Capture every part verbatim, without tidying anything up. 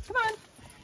Come on.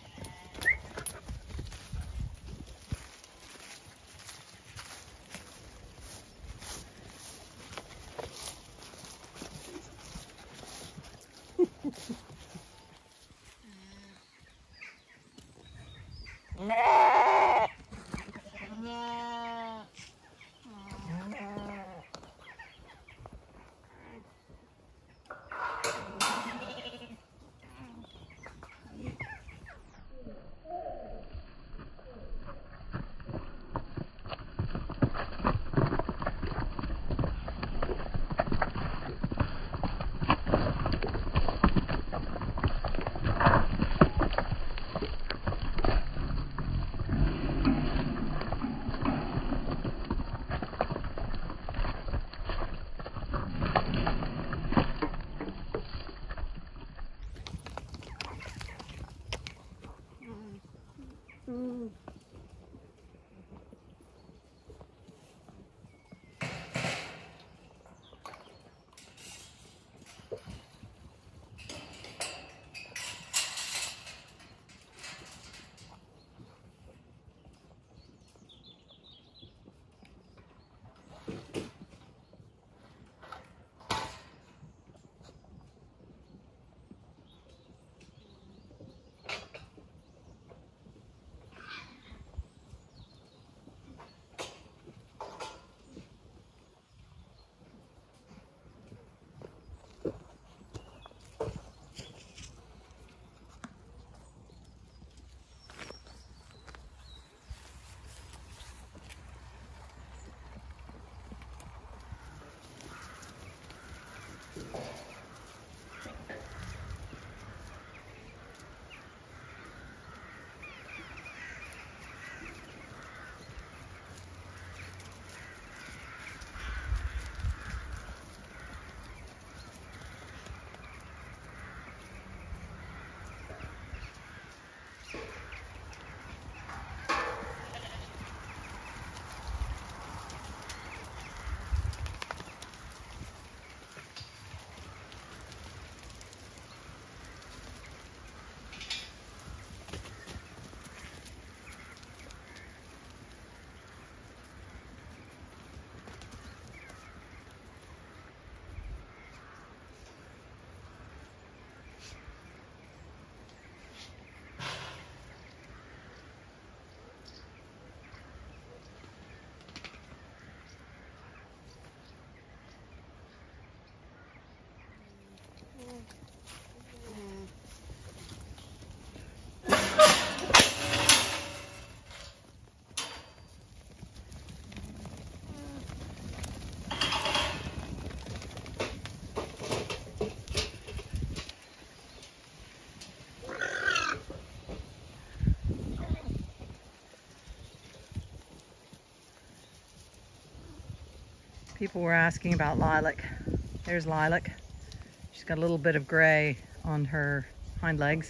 People were asking about lilac. There's lilac. She's got a little bit of gray on her hind legs,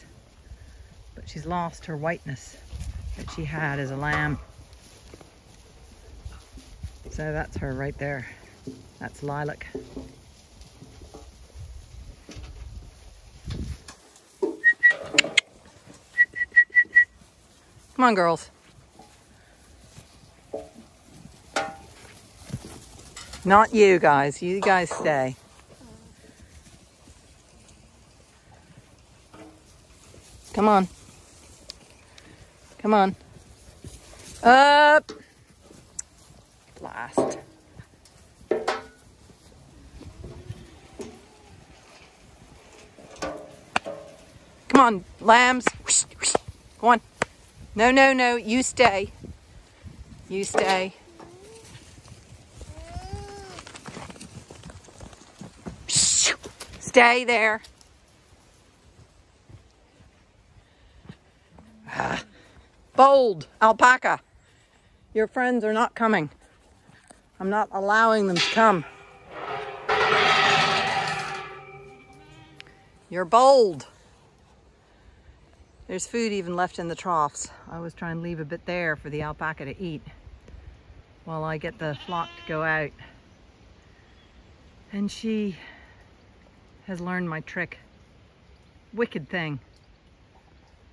but she's lost her whiteness that she had as a lamb. So that's her right there. That's lilac. Come on, girls. Not you guys. You guys stay. Come on. Come on. Up. Last. Come on, lambs. Go on. No, no, no. You stay. You stay. Stay there. Ah. Bold alpaca. Your friends are not coming. I'm not allowing them to come. You're bold. There's food even left in the troughs. I was trying to leave a bit there for the alpaca to eat while I get the flock to go out. And she has learned my trick. Wicked thing.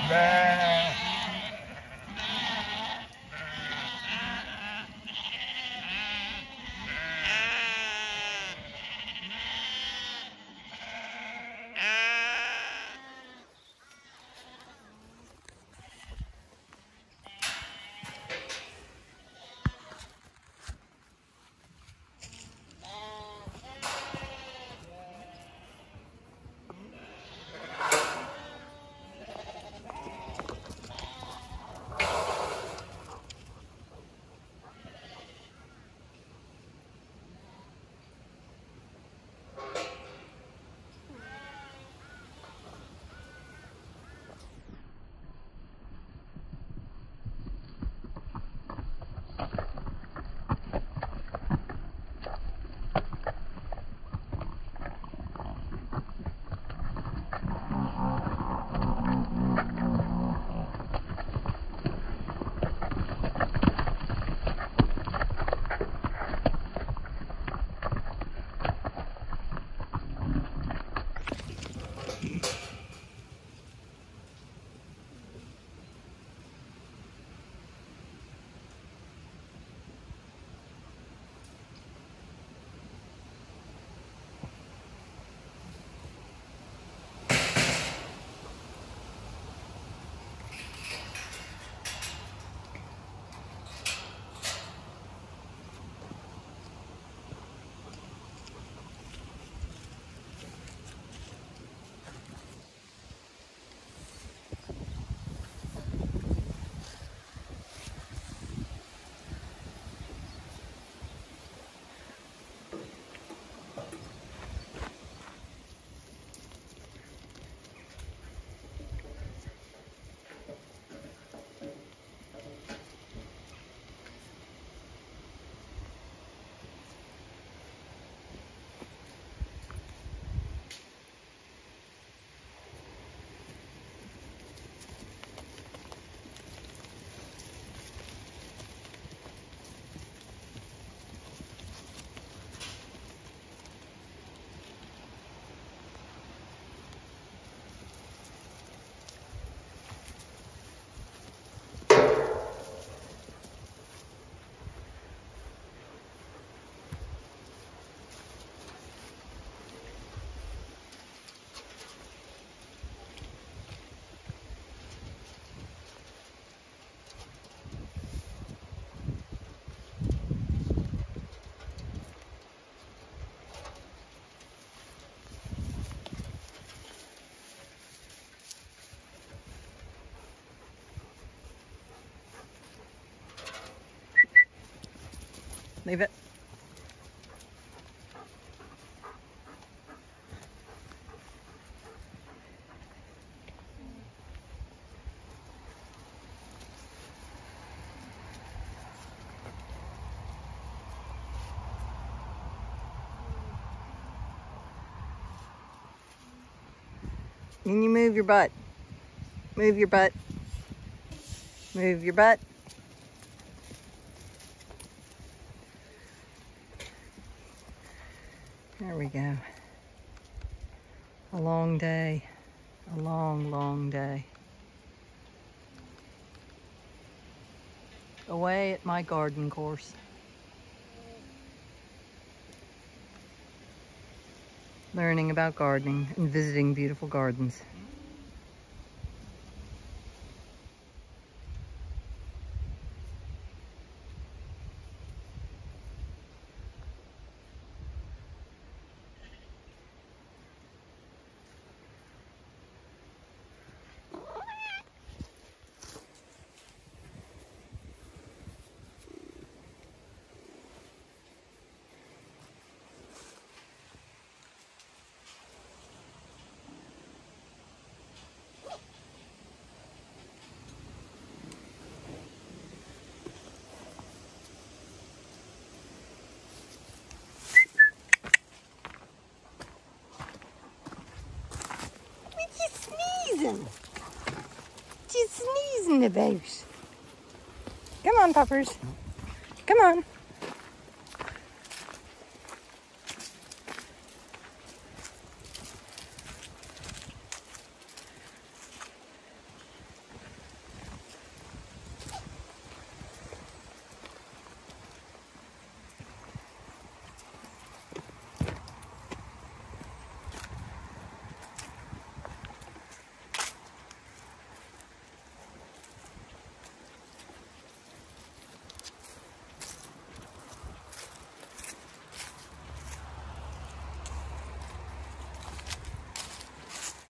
Leave it. Then you move your butt. Move your butt. Move your butt. There we go. A long day. A long, long day. Away at my garden course. Learning about gardening and visiting beautiful gardens. What you sneezing about? Come on, puppers. Come on.